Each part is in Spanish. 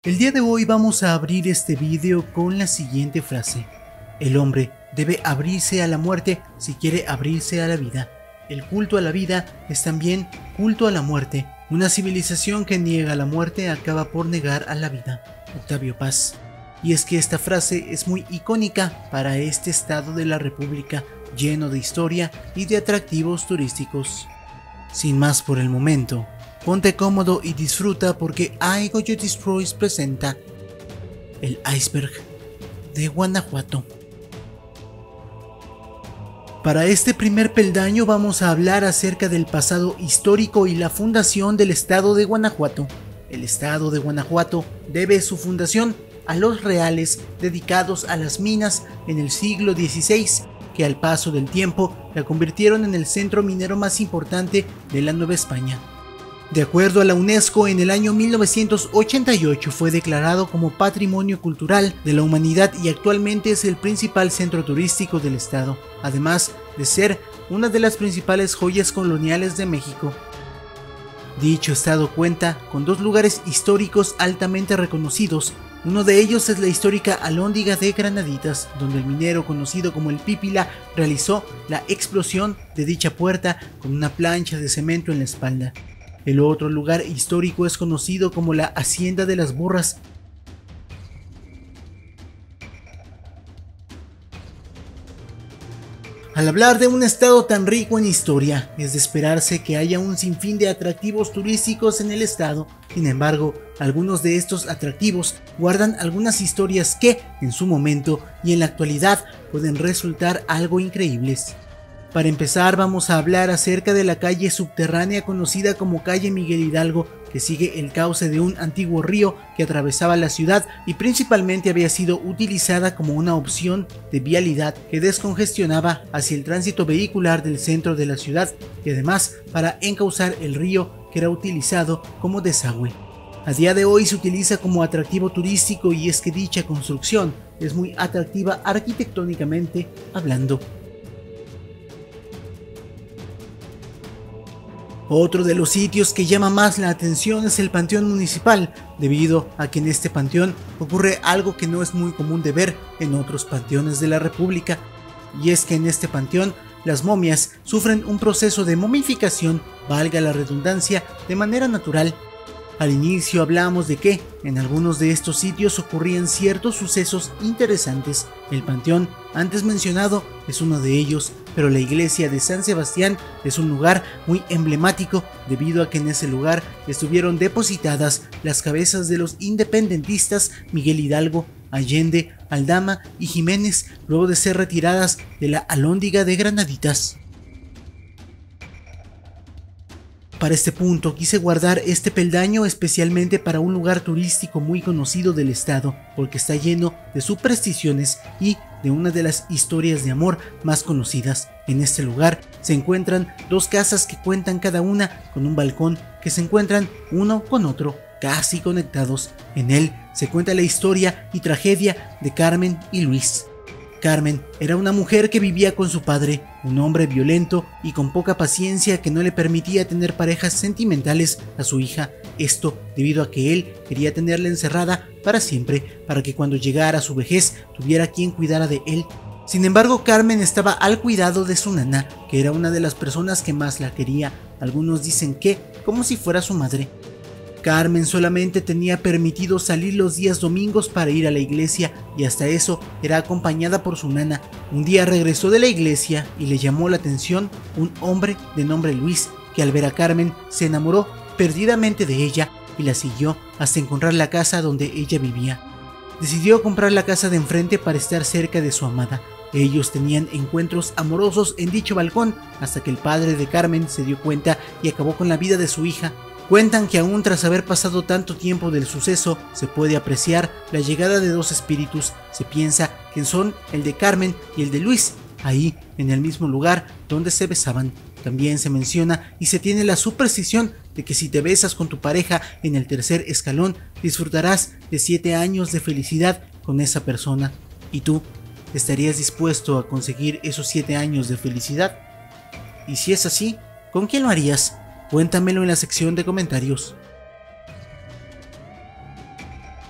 El día de hoy vamos a abrir este vídeo con la siguiente frase: el hombre debe abrirse a la muerte si quiere abrirse a la vida. El culto a la vida es también culto a la muerte. Una civilización que niega la muerte acaba por negar a la vida. Octavio Paz. Y es que esta frase es muy icónica para este estado de la República, lleno de historia y de atractivos turísticos. Sin más por el momento, ponte cómodo y disfruta porque I Goyo Destroys presenta el iceberg de Guanajuato. Para este primer peldaño vamos a hablar acerca del pasado histórico y la fundación del estado de Guanajuato. El estado de Guanajuato debe su fundación a los reales dedicados a las minas en el siglo XVI, que al paso del tiempo la convirtieron en el centro minero más importante de la Nueva España. De acuerdo a la UNESCO, en el año 1988 fue declarado como Patrimonio Cultural de la Humanidad y actualmente es el principal centro turístico del estado, además de ser una de las principales joyas coloniales de México. Dicho estado cuenta con dos lugares históricos altamente reconocidos. Uno de ellos es la histórica Alhóndiga de Granaditas, donde el minero conocido como el Pípila realizó la explosión de dicha puerta con una plancha de cemento en la espalda. El otro lugar histórico es conocido como la Hacienda de las Burras. Al hablar de un estado tan rico en historia, es de esperarse que haya un sinfín de atractivos turísticos en el estado. Sin embargo, algunos de estos atractivos guardan algunas historias que, en su momento y en la actualidad, pueden resultar algo increíbles. Para empezar, vamos a hablar acerca de la calle subterránea conocida como calle Miguel Hidalgo, que sigue el cauce de un antiguo río que atravesaba la ciudad y principalmente había sido utilizada como una opción de vialidad que descongestionaba hacia el tránsito vehicular del centro de la ciudad y además para encauzar el río que era utilizado como desagüe. A día de hoy se utiliza como atractivo turístico y es que dicha construcción es muy atractiva arquitectónicamente hablando. Otro de los sitios que llama más la atención es el Panteón Municipal, debido a que en este panteón ocurre algo que no es muy común de ver en otros panteones de la República, y es que en este panteón las momias sufren un proceso de momificación, valga la redundancia, de manera natural. Al inicio hablamos de que en algunos de estos sitios ocurrían ciertos sucesos interesantes. El panteón antes mencionado es uno de ellos, pero la iglesia de San Sebastián es un lugar muy emblemático debido a que en ese lugar estuvieron depositadas las cabezas de los independentistas Miguel Hidalgo, Allende, Aldama y Jiménez luego de ser retiradas de la Alhóndiga de Granaditas. Para este punto quise guardar este peldaño especialmente para un lugar turístico muy conocido del estado, porque está lleno de supersticiones y de una de las historias de amor más conocidas. En este lugar se encuentran dos casas que cuentan cada una con un balcón que se encuentran uno con otro, casi conectados. En él se cuenta la historia y tragedia de Carmen y Luis. Carmen era una mujer que vivía con su padre, un hombre violento y con poca paciencia que no le permitía tener parejas sentimentales a su hija, esto debido a que él quería tenerla encerrada para siempre, para que cuando llegara a su vejez tuviera quien cuidara de él. Sin embargo, Carmen estaba al cuidado de su nana, que era una de las personas que más la quería, algunos dicen que como si fuera su madre. Carmen solamente tenía permitido salir los días domingos para ir a la iglesia y hasta eso era acompañada por su nana. Un día regresó de la iglesia y le llamó la atención un hombre de nombre Luis, que al ver a Carmen se enamoró perdidamente de ella y la siguió hasta encontrar la casa donde ella vivía. Decidió comprar la casa de enfrente para estar cerca de su amada. Ellos tenían encuentros amorosos en dicho balcón hasta que el padre de Carmen se dio cuenta y acabó con la vida de su hija. Cuentan que aún tras haber pasado tanto tiempo del suceso, se puede apreciar la llegada de dos espíritus. Se piensa que son el de Carmen y el de Luis, ahí en el mismo lugar donde se besaban. También se menciona y se tiene la superstición de que si te besas con tu pareja en el tercer escalón, disfrutarás de 7 años de felicidad con esa persona. ¿Y tú? ¿Estarías dispuesto a conseguir esos 7 años de felicidad? Y si es así, ¿con quién lo harías? Cuéntamelo en la sección de comentarios.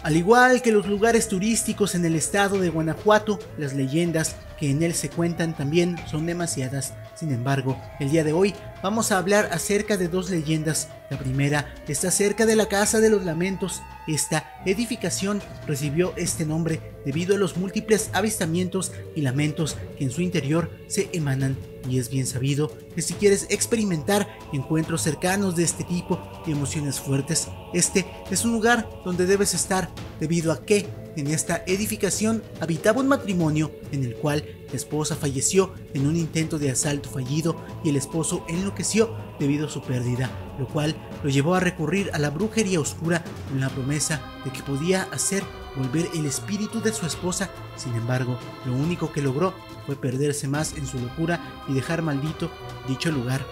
Al igual que los lugares turísticos en el estado de Guanajuato, las leyendas que en él se cuentan también son demasiadas. Sin embargo, el día de hoy vamos a hablar acerca de dos leyendas. La primera está cerca de la Casa de los Lamentos. Esta edificación recibió este nombre debido a los múltiples avistamientos y lamentos que en su interior se emanan. Y es bien sabido que si quieres experimentar encuentros cercanos de este tipo y emociones fuertes, este es un lugar donde debes estar, debido a que en esta edificación habitaba un matrimonio en el cual la esposa falleció en un intento de asalto fallido y el esposo enloqueció debido a su pérdida, lo cual lo llevó a recurrir a la brujería oscura con la promesa de que podía hacer volver el espíritu de su esposa. Sin embargo, lo único que logró fue perderse más en su locura y dejar maldito dicho lugar.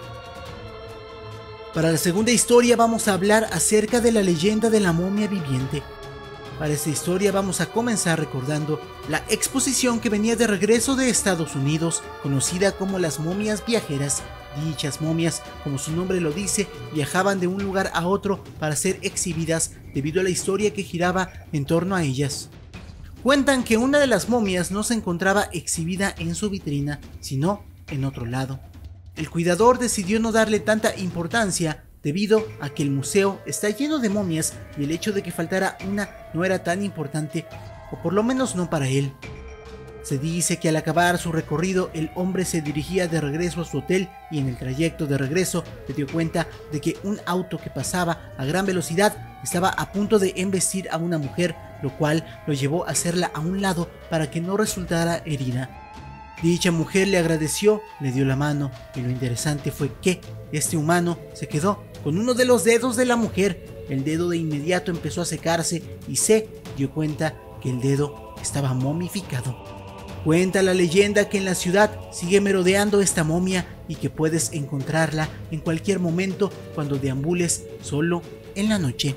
Para la segunda historia vamos a hablar acerca de la leyenda de la momia viviente. Para esta historia vamos a comenzar recordando la exposición que venía de regreso de Estados Unidos, conocida como las momias viajeras. Dichas momias, como su nombre lo dice, viajaban de un lugar a otro para ser exhibidas debido a la historia que giraba en torno a ellas. Cuentan que una de las momias no se encontraba exhibida en su vitrina, sino en otro lado. El cuidador decidió no darle tanta importancia debido a que el museo está lleno de momias y el hecho de que faltara una no era tan importante, o por lo menos no para él. Se dice que al acabar su recorrido el hombre se dirigía de regreso a su hotel y en el trayecto de regreso se dio cuenta de que un auto que pasaba a gran velocidad estaba a punto de embestir a una mujer, lo cual lo llevó a hacerla a un lado para que no resultara herida. Dicha mujer le agradeció, le dio la mano y lo interesante fue que este humano se quedó con uno de los dedos de la mujer. El dedo de inmediato empezó a secarse y se dio cuenta que el dedo estaba momificado. Cuenta la leyenda que en la ciudad sigue merodeando esta momia y que puedes encontrarla en cualquier momento cuando deambules solo en la noche.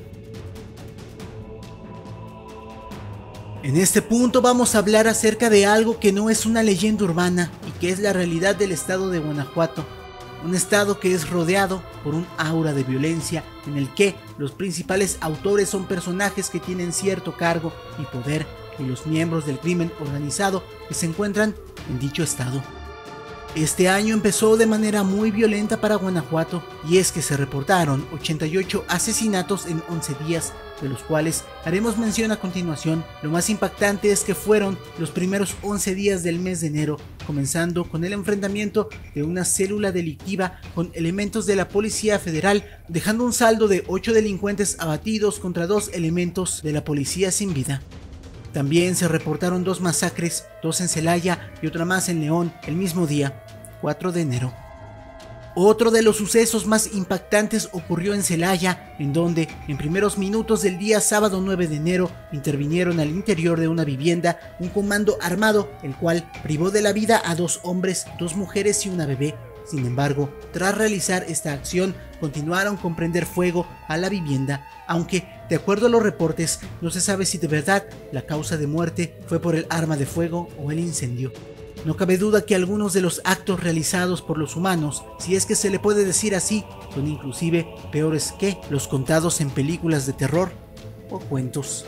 En este punto vamos a hablar acerca de algo que no es una leyenda urbana y que es la realidad del estado de Guanajuato. Un estado que es rodeado por un aura de violencia en el que los principales autores son personajes que tienen cierto cargo y poder y los miembros del crimen organizado que se encuentran en dicho estado. Este año empezó de manera muy violenta para Guanajuato y es que se reportaron 88 asesinatos en 11 días, de los cuales haremos mención a continuación. Lo más impactante es que fueron los primeros 11 días del mes de enero, comenzando con el enfrentamiento de una célula delictiva con elementos de la Policía Federal, dejando un saldo de 8 delincuentes abatidos contra 2 elementos de la policía sin vida. También se reportaron 2 masacres, 2 en Celaya y otra más en León el mismo día, 4 de enero. Otro de los sucesos más impactantes ocurrió en Celaya, en donde en primeros minutos del día sábado 9 de enero intervinieron al interior de una vivienda un comando armado, el cual privó de la vida a 2 hombres, 2 mujeres y una bebé. Sin embargo, tras realizar esta acción, continuaron con prender fuego a la vivienda, aunque, de acuerdo a los reportes, no se sabe si de verdad la causa de muerte fue por el arma de fuego o el incendio. No cabe duda que algunos de los actos realizados por los humanos, si es que se le puede decir así, son inclusive peores que los contados en películas de terror o cuentos.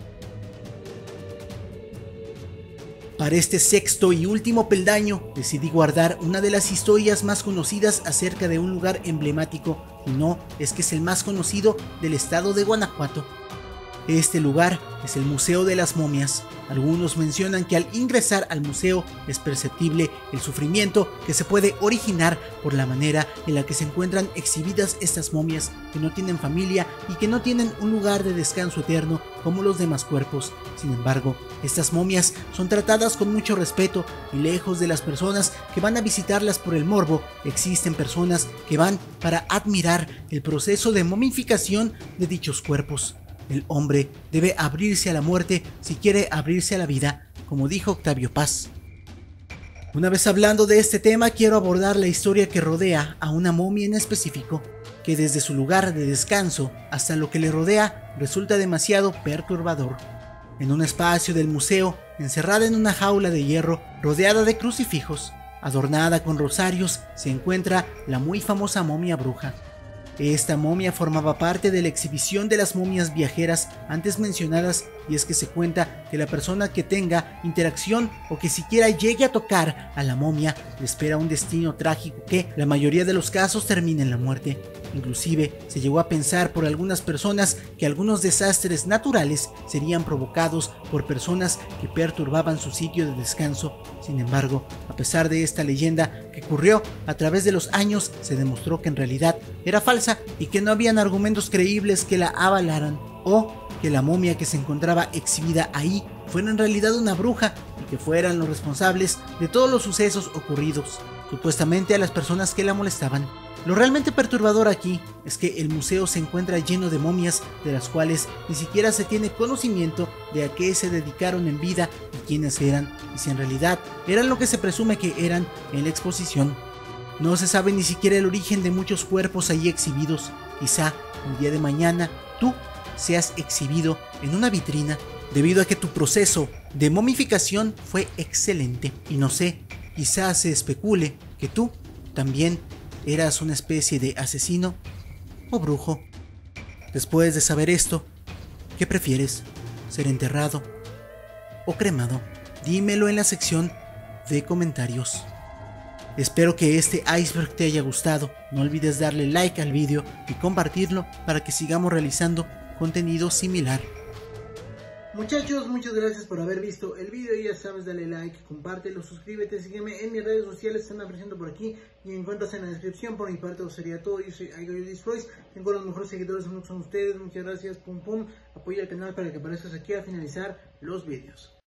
Para este sexto y último peldaño, decidí guardar una de las historias más conocidas acerca de un lugar emblemático, y no es que es el más conocido del estado de Guanajuato. Este lugar es el Museo de las Momias. Algunos mencionan que al ingresar al museo es perceptible el sufrimiento que se puede originar por la manera en la que se encuentran exhibidas estas momias que no tienen familia y que no tienen un lugar de descanso eterno como los demás cuerpos. Sin embargo, estas momias son tratadas con mucho respeto y lejos de las personas que van a visitarlas por el morbo, existen personas que van para admirar el proceso de momificación de dichos cuerpos. El hombre debe abrirse a la muerte si quiere abrirse a la vida, como dijo Octavio Paz. Una vez hablando de este tema, quiero abordar la historia que rodea a una momia en específico, que desde su lugar de descanso hasta lo que le rodea resulta demasiado perturbador. En un espacio del museo, encerrada en una jaula de hierro, rodeada de crucifijos, adornada con rosarios, se encuentra la muy famosa momia bruja. Esta momia formaba parte de la exhibición de las momias viajeras antes mencionadas, y es que se cuenta que la persona que tenga interacción o que siquiera llegue a tocar a la momia le espera un destino trágico que, la mayoría de los casos, termina en la muerte. Inclusive se llegó a pensar por algunas personas que algunos desastres naturales serían provocados por personas que perturbaban su sitio de descanso. Sin embargo, a pesar de esta leyenda que corrió a través de los años, se demostró que en realidad era falsa y que no habían argumentos creíbles que la avalaran, o que la momia que se encontraba exhibida ahí fuera en realidad una bruja y que fueran los responsables de todos los sucesos ocurridos, supuestamente a las personas que la molestaban. Lo realmente perturbador aquí es que el museo se encuentra lleno de momias de las cuales ni siquiera se tiene conocimiento de a qué se dedicaron en vida y quiénes eran, y si en realidad eran lo que se presume que eran en la exposición. No se sabe ni siquiera el origen de muchos cuerpos allí exhibidos. Quizá el día de mañana tú seas exhibido en una vitrina debido a que tu proceso de momificación fue excelente. Y no sé, quizá se especule que tú también eras una especie de asesino o brujo. Después de saber esto, ¿qué prefieres? ¿Ser enterrado o cremado? Dímelo en la sección de comentarios. Espero que este iceberg te haya gustado. No olvides darle like al vídeo y compartirlo para que sigamos realizando contenido similar. Muchachos, muchas gracias por haber visto el video. Ya sabes, dale like, compártelo, suscríbete, sígueme en mis redes sociales, están apareciendo por aquí y encuentras en la descripción. Por mi parte eso sería todo. Yo soy iGoyDestroys, tengo los mejores seguidores del mundo, son ustedes. Muchas gracias, pum pum, apoya el canal para que aparezcas aquí a finalizar los videos.